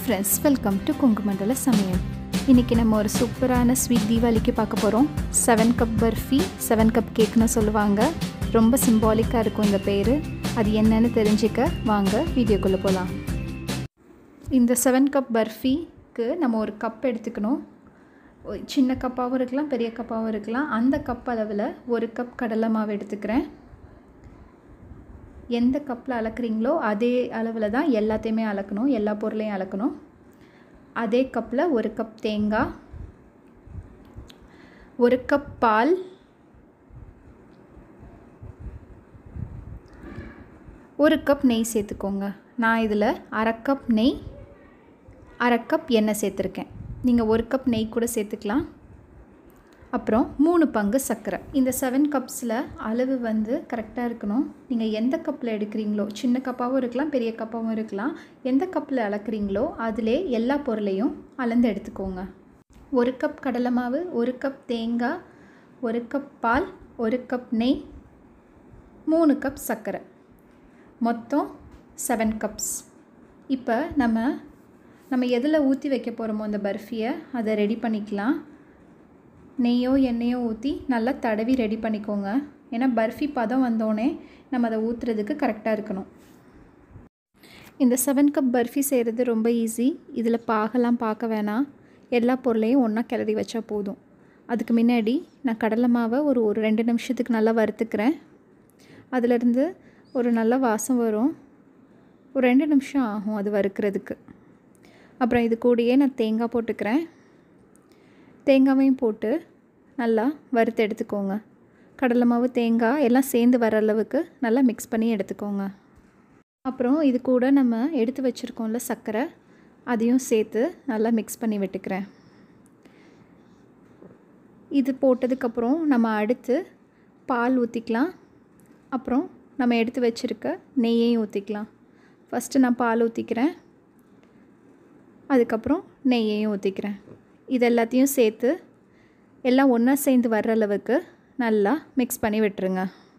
Hi friends, welcome to Kungumandala Samayal. இன்னைக்கு நம்ம ஒரு சூப்பரான ஸ்வீட் தீபாவளிக்கு பார்க்க போறோம். 7 கப் பர்ஃபி, 7 கப் கேக்னு சொல்லுவாங்க. ரொம்ப சிம்பாலிக்கா இருக்கும் இந்த பேர். அது என்னன்னு தெரிஞ்சுக்க வாங்க வீடியோக்குள்ள போலாம். இந்த 7 கப் பர்ஃபிக்கு நம்ம ஒரு கப் எடுத்துக்கணும். சின்ன கப்பாவும் இருக்கலாம், பெரிய கப்பாவும் இருக்கலாம். அந்த கப் அளவில் ஒரு கப் கடலை மாவு எடுத்துக்கிறேன். எந்த கப்பில் அளக்குறீங்களோ அதே அளவில் தான் எல்லாத்தையுமே அளக்கணும், எல்லா பொருளையும் அளக்கணும். அதே கப்பில் ஒரு கப் தேங்காய், ஒரு கப் பால், ஒரு கப் நெய் சேர்த்துக்கோங்க. நான் இதில் அரை கப் நெய், அரை கப் எண்ணெய் சேர்த்துருக்கேன். நீங்கள் ஒரு கப் நெய் கூட சேர்த்துக்கலாம். அப்புறம் 3 பங்கு சர்க்கரை. இந்த 7 கப்ஸில் அளவு கரெக்டாக இருக்கணும். நீங்கள் எந்த கப்பில் எடுக்கிறீங்களோ, சின்ன கப்பாகவும் இருக்கலாம், பெரிய கப்பாகவும் இருக்கலாம், எந்த கப்பில் அளக்குறீங்களோ அதிலே எல்லா பொருளையும் அளந்து எடுத்துக்கோங்க. ஒரு கப் கடலை மாவு, ஒரு கப் தேங்காய், ஒரு கப் பால், ஒரு கப் நெய், 3 கப் சர்க்கரை, மொத்தம் 7 கப்ஸ். இப்போ நம்ம எதில் ஊற்றி வைக்க போகிறோமோ அந்த பர்ஃபியை அதை ரெடி பண்ணிக்கலாம். நெய்யோ எண்ணெயோ ஊற்றி நல்லா தடவி ரெடி பண்ணிக்கோங்க. ஏன்னா பர்ஃபி பதம் வந்தோடனே நம்ம அதை ஊற்றுறதுக்கு கரெக்டாக இருக்கணும். இந்த 7 கப் பர்ஃபி செய்கிறது ரொம்ப ஈஸி. இதில் பாகெல்லாம் பார்க்க வேணாம், எல்லா பொருளையும் ஒன்றா கிளறி வச்சா போதும். அதுக்கு முன்னாடி நான் கடலை மாவை ஒரு 2 நிமிஷத்துக்கு நல்லா வறுத்துக்கிறேன். அதிலிருந்து ஒரு நல்ல வாசம் வரும். ஒரு 2 நிமிஷம் ஆகும் அது வறுக்கிறதுக்கு. அப்புறம் இது கூடயே நான் தேங்காய் போட்டுக்கிறேன். தேங்காவையும் போட்டு நல்லா வறுத்து எடுத்துக்கோங்க. கடலை மாவு, தேங்காய் எல்லாம் சேர்ந்து வர அளவுக்கு நல்லா மிக்ஸ் பண்ணி எடுத்துக்கோங்க. அப்புறம் இது கூட நம்ம எடுத்து வச்சுருக்கோம்ல சர்க்கரை, அதையும் சேர்த்து நல்லா மிக்ஸ் பண்ணி விட்டுக்கிறேன். இது போட்டதுக்கப்புறம் நம்ம அடுத்து பால் ஊற்றிக்கலாம். அப்புறம் நம்ம எடுத்து வச்சுருக்க நெய்யையும் ஊற்றிக்கலாம். ஃபஸ்ட்டு நான் பால் ஊற்றிக்கிறேன், அதுக்கப்புறம் நெய்யையும் ஊற்றிக்கிறேன். இது எல்லாத்தையும் சேர்த்து எல்லாம் ஒன்றா சேர்ந்து வர்ற அளவுக்கு நல்லா மிக்ஸ் பண்ணி விட்டுருங்க.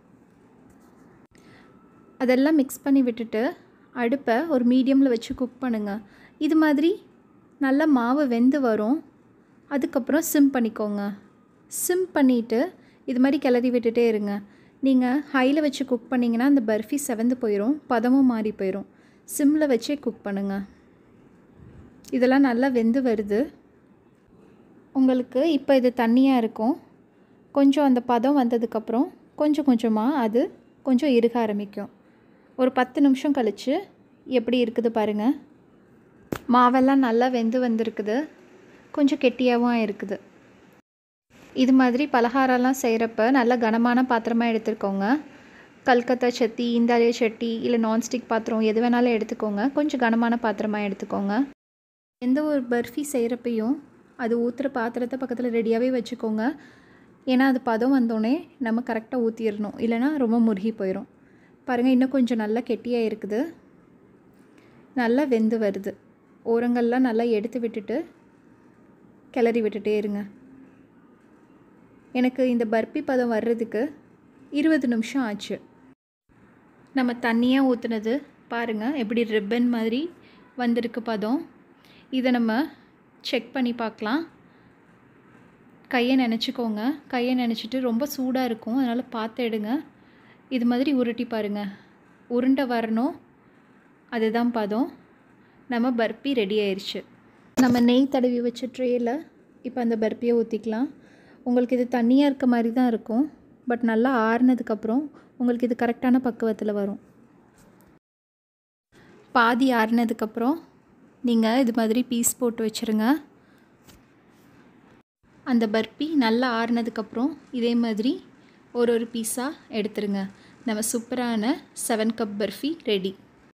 அதெல்லாம் மிக்ஸ் பண்ணி விட்டுட்டு அடுப்பை ஒரு மீடியமில் வச்சு குக் பண்ணுங்கள். இது மாதிரி நல்லா மாவு வெந்து வரும். அதுக்கப்புறம் சிம் பண்ணிக்கோங்க. சிம் பண்ணிவிட்டு இது மாதிரி கிளறி விட்டுட்டே இருங்க. நீங்கள் ஹையில் வச்சு குக் பண்ணிங்கன்னா அந்த பர்ஃபி செவந்து போயிடும், பதமும் மாறி போயிடும். சிம்மில் வச்சே குக் பண்ணுங்கள். இதெல்லாம் நல்லா வெந்து வருது. உங்களுக்கு இப்போ இது தண்ணியாக இருக்கும். கொஞ்சம் அந்த பதம் வந்ததுக்கப்புறம் கொஞ்சம் கொஞ்சமாக அது கொஞ்சம் இறுக ஆரம்பிக்கும். ஒரு 10 நிமிஷம் கழித்து எப்படி இருக்குது பாருங்கள். மாவெல்லாம் நல்லா வெந்து வந்திருக்குது, கொஞ்சம் கெட்டியாகவும் இருக்குது. இது மாதிரி பலகாரம்லாம் செய்கிறப்ப நல்லா கனமான பாத்திரமாக எடுத்துக்கோங்க. கல்கத்தா சட்டி, இந்தாலிய சட்டி இல்லை நான்ஸ்டிக் பாத்திரம் எது வேணாலும் எடுத்துக்கோங்க. கொஞ்சம் கனமான பாத்திரமாக எடுத்துக்கோங்க. எந்த ஒரு பர்ஃபி செய்கிறப்பையும் அது ஊற்றுற பாத்திரத்தை பக்கத்தில் ரெடியாகவே வச்சுக்கோங்க. ஏன்னா அது பதம் வந்தோடனே நம்ம கரெக்டாக ஊற்றிடணும், இல்லைனா ரொம்ப முருகி போயிடும். பாருங்கள், இன்னும் கொஞ்சம் நல்லா கெட்டியாக இருக்குது, நல்லா வெந்து வருது. ஓரங்கள்லாம் நல்லா எடுத்து விட்டுட்டு கிளறி விட்டுட்டே இருங்க. எனக்கு இந்த பர்ஃபி பதம் வர்றதுக்கு 20 நிமிஷம் ஆச்சு. நம்ம தண்ணியாக ஊற்றுனது பாருங்கள் எப்படி ரிப்பன் மாதிரி வந்திருக்கு பதம். இதை நம்ம செக் பண்ணி பார்க்கலாம். கையை நினச்சிக்கோங்க. கையை நினச்சிட்டு ரொம்ப சூடாக இருக்கும், அதனால் பார்த்து எடுங்க. இது மாதிரி உருட்டி பாருங்கள், உருண்டை வரணும், அதுதான் பதம். நம்ம பர்ஃபி ரெடி ஆயிடுச்சு. நம்ம நெய் தடவி வச்ச ட்ரேயில் இப்போ அந்த பர்ஃபியை ஊற்றிக்கலாம். உங்களுக்கு இது தண்ணியாக இருக்க மாதிரி தான் இருக்கும், பட் நல்லா ஆறுனதுக்கப்புறம் உங்களுக்கு இது கரெக்டான பக்குவத்தில் வரும். பாதி ஆறுனதுக்கப்புறம் நீங்கள் இது மாதிரி பீஸ் போட்டு வச்சுருங்க. அந்த பர்ஃபி நல்லா ஆறுனதுக்கப்புறம் இதே மாதிரி ஒரு பீஸாக எடுத்துருங்க. நம்ம சூப்பரான 7 கப் பர்ஃபி ரெடி.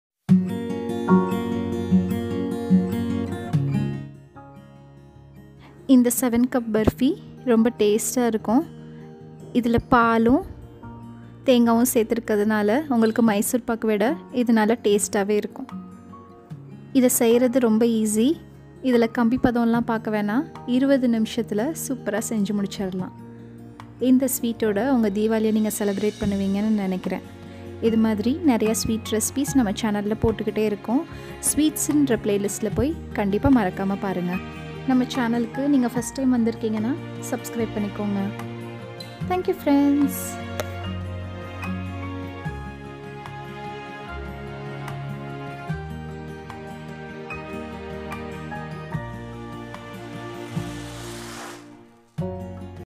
இந்த 7 கப் பர்ஃபி ரொம்ப டேஸ்ட்டாக இருக்கும். இதில் பாலும் தேங்காயும் சேர்த்துருக்கிறதுனால உங்களுக்கு மைசூர் பாக்கு விட இது நல்லா டேஸ்ட்டாகவே இருக்கும். இதை செய்கிறது ரொம்ப ஈஸி. இதில் கம்பி பதம்லாம் பார்க்க வேணாம், 20 நிமிஷத்தில் சூப்பராக செஞ்சு முடிச்சிடலாம். இந்த ஸ்வீட்டோட உங்கள் தீபாவளியை நீங்கள் செலிப்ரேட் பண்ணுவீங்கன்னு நினைக்கிறேன். இது மாதிரி நிறையா ஸ்வீட் ரெசிபீஸ் நம்ம சேனலில் போட்டுக்கிட்டே இருக்கோம். ஸ்வீட்ஸுன்ற பிளேலிஸ்ட்டில் போய் கண்டிப்பாக மறக்காமல் பாருங்கள். நம்ம சேனலுக்கு நீங்கள் ஃபஸ்ட் டைம் வந்திருக்கீங்கன்னா சப்ஸ்கிரைப் பண்ணிக்கோங்க. Thank you friends.